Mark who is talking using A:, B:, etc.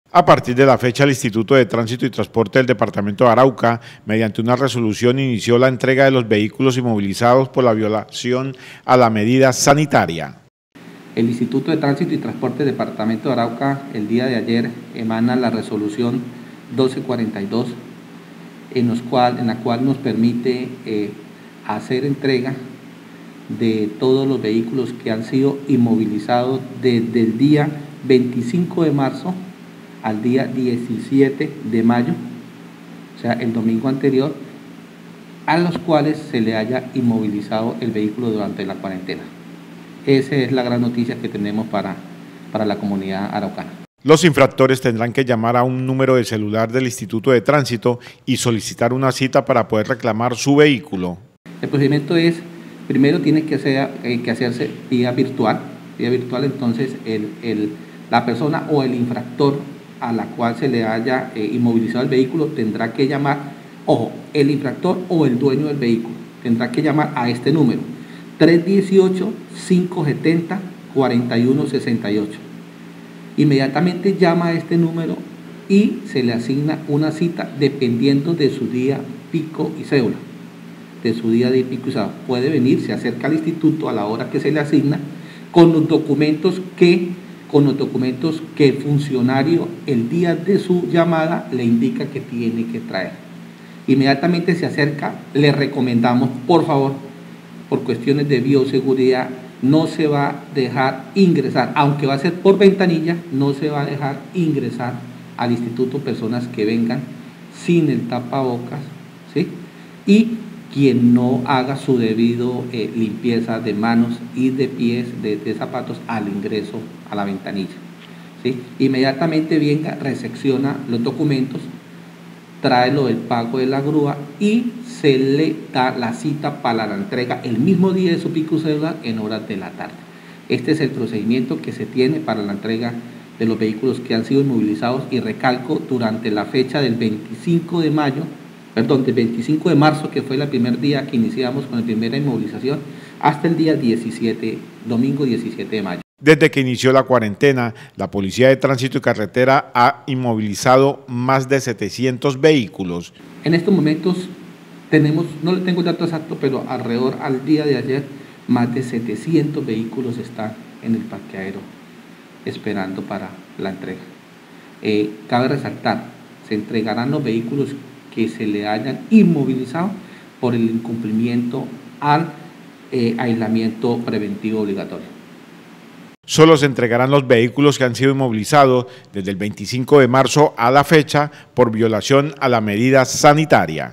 A: A partir de la fecha, el Instituto de Tránsito y Transporte del Departamento de Arauca, mediante una resolución, inició la entrega de los vehículos inmovilizados por la violación a la medida sanitaria.
B: El Instituto de Tránsito y Transporte del Departamento de Arauca, el día de ayer, emana la resolución 1242, en la cual nos permite hacer entrega de todos los vehículos que han sido inmovilizados desde el día 25 de marzo al día 17 de mayo, o sea, el domingo anterior, a los cuales se le haya inmovilizado el vehículo durante la cuarentena. Esa es la gran noticia que tenemos para la comunidad araucana.
A: Los infractores tendrán que llamar a un número de celular del Instituto de Tránsito y solicitar una cita para poder reclamar su vehículo.
B: El procedimiento es, primero tiene que hacerse vía virtual, entonces la persona o el infractor a la cual se le haya inmovilizado el vehículo tendrá que llamar, ojo, el infractor o el dueño del vehículo tendrá que llamar a este número, 318-570-4168. Inmediatamente llama a este número y se le asigna una cita dependiendo de su día pico y cédula. Puede venir, se acerca al instituto a la hora que se le asigna con los documentos que el funcionario el día de su llamada le indica que tiene que traer. Inmediatamente se acerca, le recomendamos, por favor, por cuestiones de bioseguridad, no se va a dejar ingresar, aunque va a ser por ventanilla, no se va a dejar ingresar al instituto personas que vengan sin el tapabocas, ¿sí? Y quien no haga su debido limpieza de manos y de pies, de zapatos al ingreso a la ventanilla, ¿sí? Inmediatamente venga, recepciona los documentos, trae lo del pago de la grúa y se le da la cita para la entrega el mismo día de su pico y cédula en horas de la tarde. Este es el procedimiento que se tiene para la entrega de los vehículos que han sido inmovilizados, y recalco, durante la fecha del 25 de marzo, que fue el primer día que iniciamos con la primera inmovilización, hasta el día 17, domingo 17 de mayo.
A: Desde que inició la cuarentena, la Policía de Tránsito y Carretera ha inmovilizado más de 700 vehículos.
B: En estos momentos tenemos, no le tengo el dato exacto, pero alrededor al día de ayer, más de 700 vehículos están en el parqueadero esperando para la entrega. Cabe resaltar, se entregarán los vehículos que se le hayan inmovilizado por el incumplimiento al aislamiento preventivo obligatorio.
A: Solo se entregarán los vehículos que han sido inmovilizados desde el 25 de marzo a la fecha por violación a la medida sanitaria.